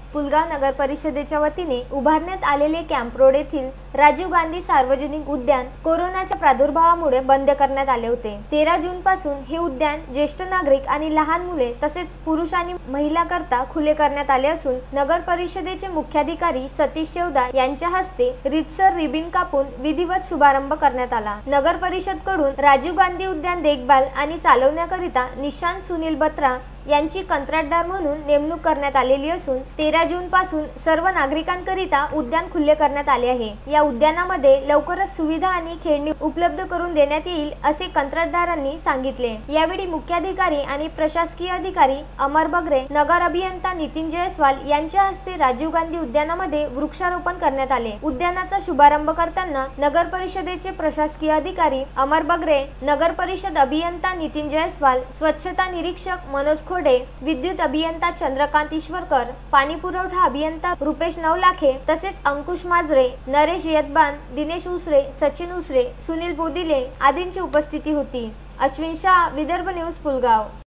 पुलगाव नगर परिषदेच्या वतीने उभारण्यात आलेले कॅम्प रोड येथील राजीव गांधी सार्वजनिक उद्यान कोरोनाच्या प्रादुर्भावामुळे बंद करण्यात आले होते। 13 जून पासून हे उद्यान ज्येष्ठ नागरिक आणि लहान मुले तसेच पुरुष आणि महिला करता खुले करण्यात आले असून नगर परिषदेचे मुख्याधिकारी सतीश शेवदा यांच्या हस्ते रीतसर रिबीन कापून विधिवत शुभारंभ करण्यात आला। नगर परिषद कडून राजीव गांधी उद्यान देखभाल आणि चालवण्याकरिता निशांत सुनील बत्रा यांची कंत्राटदार म्हणून नेमणूक करण्यात आलेली असून 13 जून पासून सर्व नागरिकांकरिता उद्यान खुले करण्यात आले आहे। या उद्यानामध्ये लवकरच सुविधा आणि खेळणी उपलब्ध करून देण्यात येईल असे कंत्राटदारांनी सांगितले। यावेळी मुख्याधिकारी आणि प्रशासकीय अधिकारी अमर बगरे, नगर अभियंता नितीन जयस्वाल यांच्या हस्ते राजीव गांधी उद्यानामध्ये वृक्षारोपण करण्यात आले। उद्यानाचा शुभारंभ करताना नगर परिषदेचे प्रशासकीय अधिकारी अमर बगरे, नगर परिषद अभियंता नितीन जयस्वाल, स्वच्छता निरीक्षक मनोज खोडे, विद्युत अभियंता चंद्रकांत ईश्वरकर, पाणी पुरवठा अभियंता रुपेश नवलाखे तसेच अंकुश माजरे, नरेश यदबान, दिनेश उसरे, सचिन उसरे, सुनील बोदिले आदींची उपस्थिती होती। अश्विन शाह, विदर्भ न्यूज, पुलगाव।